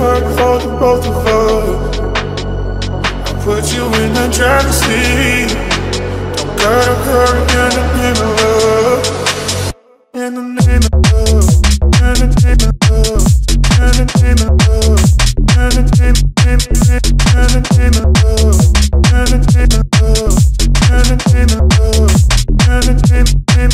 work for the both of us. I put you in the driver's seat. Don't gotta hurry in the name of love. In the name of love. In the name of love. In the name of love. In the name of love. In the name of love. In the name of love. In the name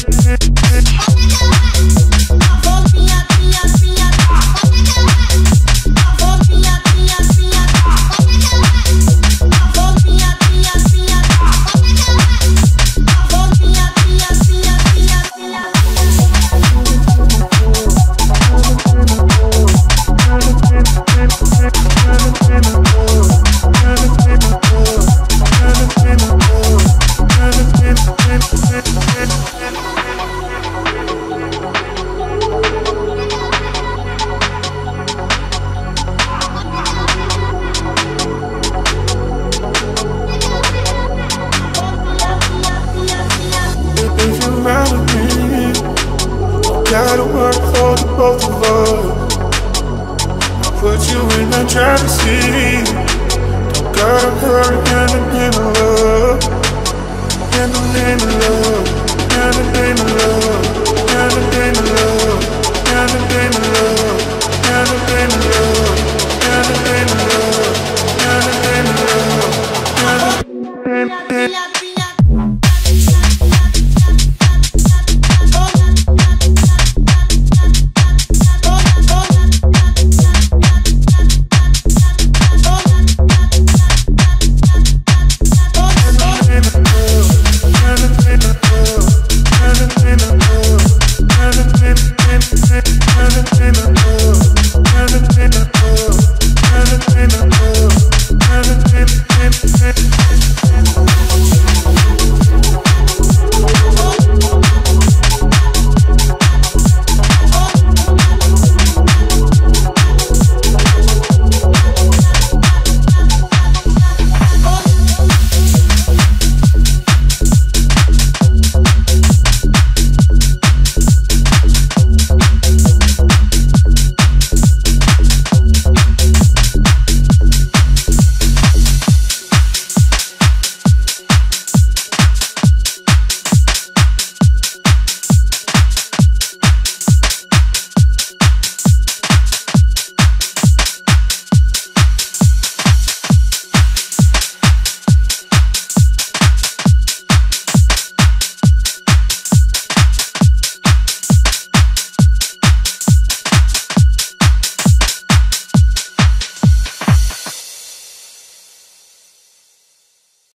gotta work for the both of us. Put you in the driver's seat. Don't gotta hurry in the name of love. In the name of love. In the name of love. In the name of love. In the name of love.